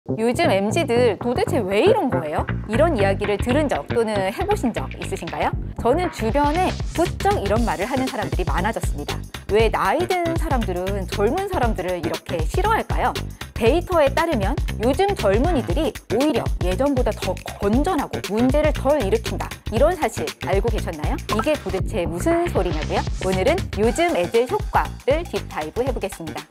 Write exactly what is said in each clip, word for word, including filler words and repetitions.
요즘 엠지들 도대체 왜 이런 거예요? 이런 이야기를 들은 적 또는 해보신 적 있으신가요? 저는 주변에 부쩍 이런 말을 하는 사람들이 많아졌습니다. 왜 나이 든 사람들은 젊은 사람들을 이렇게 싫어할까요? 데이터에 따르면 요즘 젊은이들이 오히려 예전보다 더 건전하고 문제를 덜 일으킨다, 이런 사실 알고 계셨나요? 이게 도대체 무슨 소리냐고요? 오늘은 요즘 애들 효과를 딥다이브 해보겠습니다.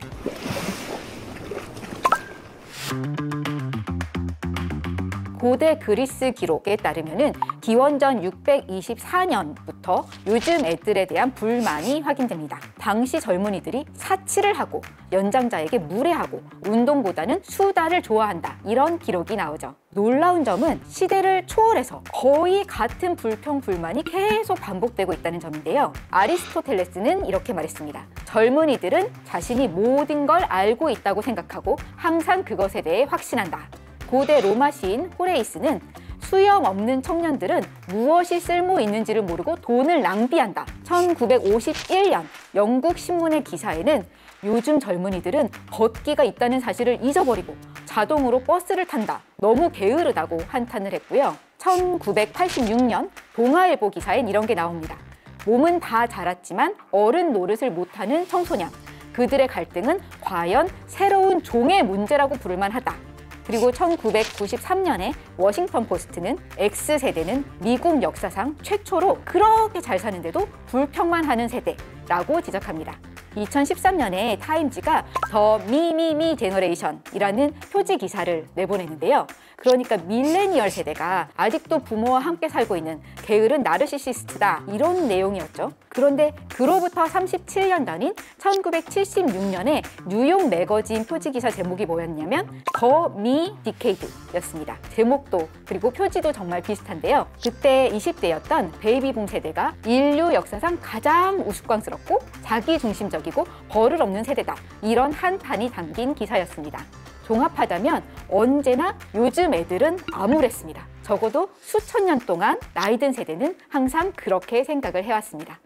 고대 그리스 기록에 따르면 기원전 육백이십사 년부터 요즘 애들에 대한 불만이 확인됩니다. 당시 젊은이들이 사치를 하고 연장자에게 무례하고 운동보다는 수다를 좋아한다, 이런 기록이 나오죠. 놀라운 점은 시대를 초월해서 거의 같은 불평, 불만이 계속 반복되고 있다는 점인데요. 아리스토텔레스는 이렇게 말했습니다. 젊은이들은 자신이 모든 걸 알고 있다고 생각하고 항상 그것에 대해 확신한다. 고대 로마 시인 호레이스는 수염 없는 청년들은 무엇이 쓸모 있는지를 모르고 돈을 낭비한다. 천구백오십일 년 영국 신문의 기사에는 요즘 젊은이들은 걷기가 있다는 사실을 잊어버리고 자동으로 버스를 탄다, 너무 게으르다고 한탄을 했고요. 천구백팔십육 년 동아일보 기사엔 이런 게 나옵니다. 몸은 다 자랐지만 어른 노릇을 못하는 청소년, 그들의 갈등은 과연 새로운 종의 문제라고 부를만 하다. 그리고 천구백구십삼 년에 워싱턴 포스트는 X세대는 미국 역사상 최초로 그렇게 잘 사는데도 불평만 하는 세대라고 지적합니다. 이천십삼 년에 타임지가 더 미미미 제너레이션이라는 표지 기사를 내보냈는데요. 그러니까 밀레니얼 세대가 아직도 부모와 함께 살고 있는 게으른 나르시시스트다, 이런 내용이었죠. 그런데 그로부터 삼십칠 년 전인 천구백칠십육 년에 뉴욕 매거진 표지 기사 제목이 뭐였냐면 더 미 디케이드였습니다. 제목도 그리고 표지도 정말 비슷한데요. 그때 이십 대였던 베이비붐 세대가 인류 역사상 가장 우스꽝스럽고 자기중심적이고 버릇없는 세대다, 이런 한탄이 담긴 기사였습니다. 종합하자면 언제나 요즘 애들은 암울했습니다. 적어도 수천 년 동안 나이 든 세대는 항상 그렇게 생각을 해왔습니다.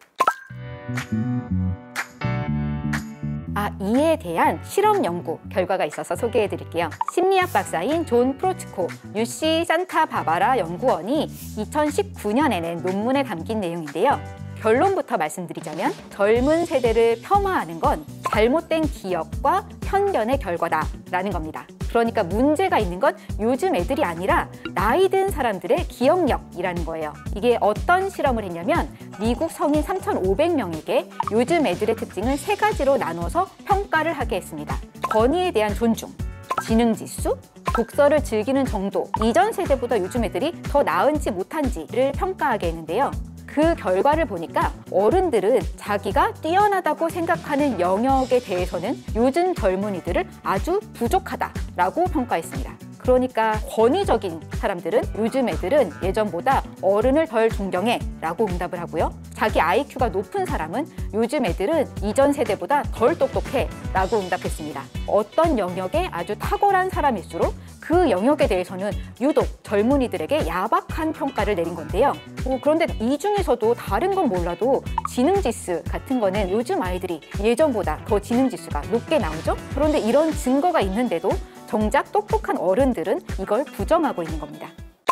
아, 이에 대한 실험 연구 결과가 있어서 소개해 드릴게요. 심리학 박사인 존 프로츠코 유씨 산타바바라 연구원이 이천십구 년에 낸 논문에 담긴 내용인데요. 결론부터 말씀드리자면 젊은 세대를 폄하하는 건 잘못된 기억과 편견의 결과다라는 겁니다. 그러니까 문제가 있는 건 요즘 애들이 아니라 나이 든 사람들의 기억력이라는 거예요. 이게 어떤 실험을 했냐면 미국 성인 삼천오백 명에게 요즘 애들의 특징을 세 가지로 나눠서 평가를 하게 했습니다. 권위에 대한 존중, 지능지수, 독서를 즐기는 정도, 이전 세대보다 요즘 애들이 더 나은지 못한지를 평가하게 했는데요. 그 결과를 보니까 어른들은 자기가 뛰어나다고 생각하는 영역에 대해서는 요즘 젊은이들을 아주 부족하다라고 평가했습니다. 그러니까 권위적인 사람들은 요즘 애들은 예전보다 어른을 덜 존경해 라고 응답을 하고요. 자기 아이큐가 높은 사람은 요즘 애들은 이전 세대보다 덜 똑똑해 라고 응답했습니다. 어떤 영역에 아주 탁월한 사람일수록 그 영역에 대해서는 유독 젊은이들에게 야박한 평가를 내린 건데요. 뭐 그런데 이 중에서도 다른 건 몰라도 지능지수 같은 거는 요즘 아이들이 예전보다 더 지능지수가 높게 나오죠. 그런데 이런 증거가 있는데도 정작 똑똑한 어른들은 이걸 부정하고 있는 겁니다.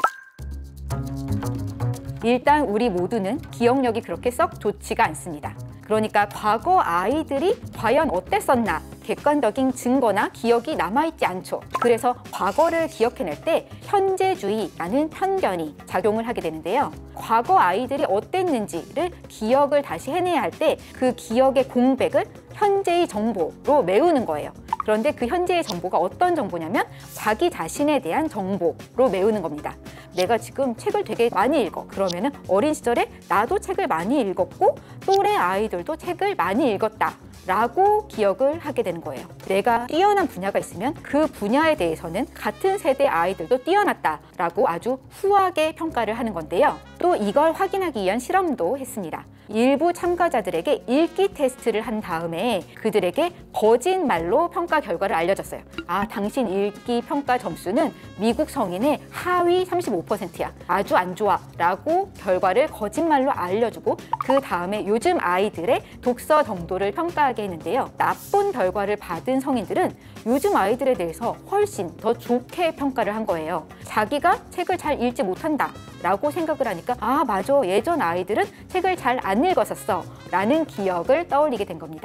일단 우리 모두는 기억력이 그렇게 썩 좋지가 않습니다. 그러니까 과거 아이들이 과연 어땠었나 객관적인 증거나 기억이 남아있지 않죠. 그래서 과거를 기억해낼 때 현재주의라는 편견이 작용을 하게 되는데요. 과거 아이들이 어땠는지를 기억을 다시 해내야 할 때 그 기억의 공백을 현재의 정보로 메우는 거예요. 그런데 그 현재의 정보가 어떤 정보냐면 자기 자신에 대한 정보로 메우는 겁니다. 내가 지금 책을 되게 많이 읽어. 그러면은 어린 시절에 나도 책을 많이 읽었고 또래 아이들도 책을 많이 읽었다 라고 기억을 하게 되는 거예요. 내가 뛰어난 분야가 있으면 그 분야에 대해서는 같은 세대 아이들도 뛰어났다라고 아주 후하게 평가를 하는 건데요. 또 이걸 확인하기 위한 실험도 했습니다. 일부 참가자들에게 읽기 테스트를 한 다음에 그들에게 거짓말로 평가 결과를 알려줬어요. 아, 당신 읽기 평가 점수는 미국 성인의 하위 삼십오 퍼센트야. 아주 안 좋아. 라고 결과를 거짓말로 알려주고 그 다음에 요즘 아이들의 독서 정도를 평가하게 했는데요. 나쁜 결과를 받은 성인들은 요즘 아이들에 대해서 훨씬 더 좋게 평가를 한 거예요. 자기가 책을 잘 읽지 못한다 라고 생각을 하니까 아, 맞아. 예전 아이들은 책을 잘 안 읽었었어 라는 기억을 떠올리게 된 겁니다.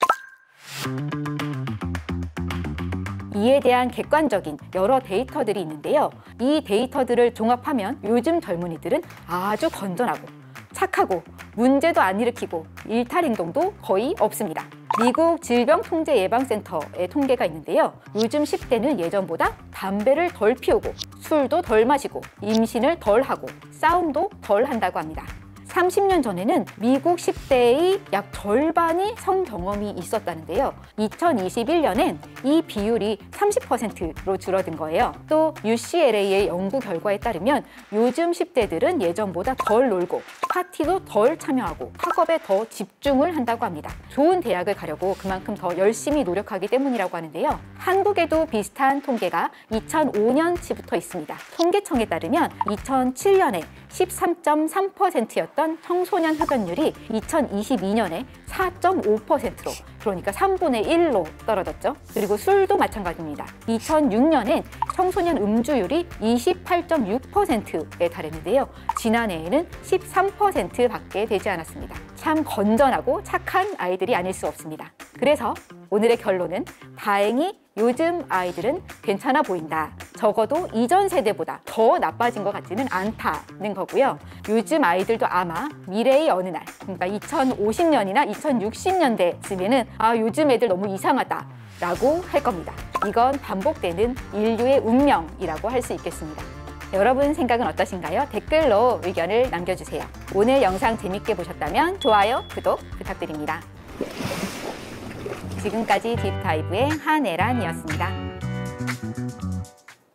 이에 대한 객관적인 여러 데이터들이 있는데요. 이 데이터들을 종합하면 요즘 젊은이들은 아주 건전하고 착하고 문제도 안 일으키고 일탈 행동도 거의 없습니다. 미국 질병통제예방센터의 통계가 있는데요. 요즘 십 대는 예전보다 담배를 덜 피우고 술도 덜 마시고 임신을 덜 하고 싸움도 덜 한다고 합니다. 삼십 년 전에는 미국 십 대의 약 절반이 성경험이 있었다는데요. 이천이십일 년엔 이 비율이 삼십 퍼센트로 줄어든 거예요. 또 유씨엘에이의 연구 결과에 따르면 요즘 십 대들은 예전보다 덜 놀고 파티도 덜 참여하고 학업에 더 집중을 한다고 합니다. 좋은 대학을 가려고 그만큼 더 열심히 노력하기 때문이라고 하는데요. 한국에도 비슷한 통계가 이천오 년치부터 있습니다. 통계청에 따르면 이천칠 년에 십삼 점 삼 퍼센트였던 청소년 흡연율이 이천이십이 년에 사 점 오 퍼센트로 그러니까 삼분의 일로 떨어졌죠. 그리고 술도 마찬가지입니다. 이천육 년엔 청소년 음주율이 이십팔 점 육 퍼센트에 달했는데요. 지난해에는 십삼 퍼센트밖에 되지 않았습니다. 참 건전하고 착한 아이들이 아닐 수 없습니다. 그래서 오늘의 결론은 다행히 요즘 아이들은 괜찮아 보인다. 적어도 이전 세대보다 더 나빠진 것 같지는 않다는 거고요. 요즘 아이들도 아마 미래의 어느 날, 그러니까 이천오십 년이나 이천육십 년대쯤에는 아, 요즘 애들 너무 이상하다 라고 할 겁니다. 이건 반복되는 인류의 운명이라고 할 수 있겠습니다. 여러분 생각은 어떠신가요? 댓글로 의견을 남겨주세요. 오늘 영상 재밌게 보셨다면 좋아요, 구독 부탁드립니다. 지금까지 딥다이브의 한혜란이었습니다.